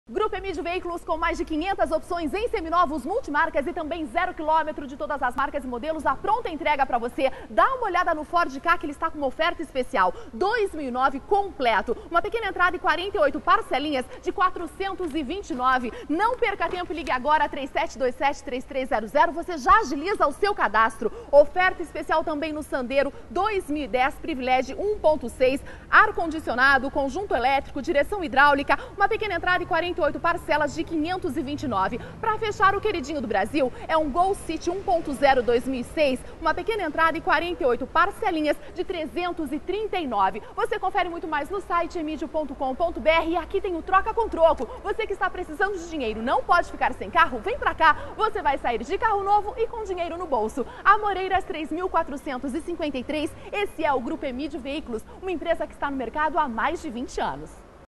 Grupo Emídio Veículos com mais de 500 opções em seminovos, multimarcas e também 0 km de todas as marcas e modelos. A pronta entrega para você. Dá uma olhada no Ford Ka, que ele está com uma oferta especial. 2009 completo. Uma pequena entrada e 48 parcelinhas de 429. Não perca tempo, ligue agora 3727-3300. Você já agiliza o seu cadastro. Oferta especial também no Sandero 2010 Privilege 1.6. Ar-condicionado, conjunto elétrico, direção hidráulica. Uma pequena entrada e 48 parcelas de 529. Para fechar, o queridinho do Brasil é um Gol City 1.0 2006, uma pequena entrada e 48 parcelinhas de 339. Você confere muito mais no site emidio.com.br e aqui tem o troca com troco. Você que está precisando de dinheiro, não pode ficar sem carro, vem pra cá. Você vai sair de carro novo e com dinheiro no bolso. Amoreiras 3453. Esse é o Grupo Emídio Veículos, uma empresa que está no mercado há mais de 20 anos.